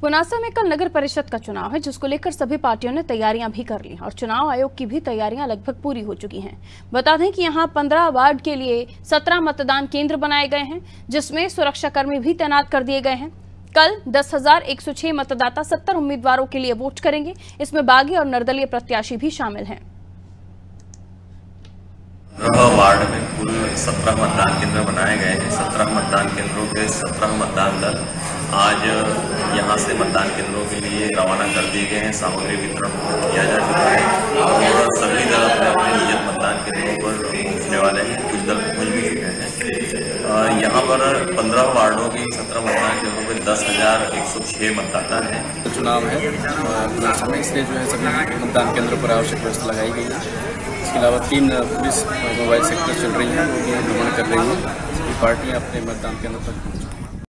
पुनासा में कल नगर परिषद का चुनाव है, जिसको लेकर सभी पार्टियों ने तैयारियां भी कर ली और चुनाव आयोग की भी तैयारियां लगभग पूरी हो चुकी हैं। बता दें कि यहां 15 वार्ड के लिए 17 मतदान केंद्र बनाए गए हैं, जिसमें सुरक्षाकर्मी भी तैनात कर दिए गए हैं। कल 10,106 मतदाता 70 उम्मीदवारों के लिए वोट करेंगे। इसमें बागी और निर्दलीय प्रत्याशी भी शामिल हैं। वार्ड में कुल 17 मतदान केंद्र बनाए गए हैं। 17 मतदान केंद्रों के 17 मतदान दल आज यहां से मतदान केंद्रों के लिए रवाना कर दिए गए हैं। सामग्री वितरण किया जा चुका है और सभी दल अपने अपने नियत मतदान केंद्रों पर पहुंचने वाले हैं। कुछ दल पहुंच भी चुके हैं। यहाँ पर 15 वार्डों की 17 मतदान केंद्रों पर 10,106 मतदाता हैं। चुनाव है और इसलिए जो है सभी मतदान केंद्रों पर आवश्यक व्यवस्था लगाई गई है। इसके अलावा 3 पुलिस मोबाइल सेक्टर चल रही हैं, वो भी भ्रमण कर रही हैं। सभी पार्टियां अपने मतदान केंद्र पर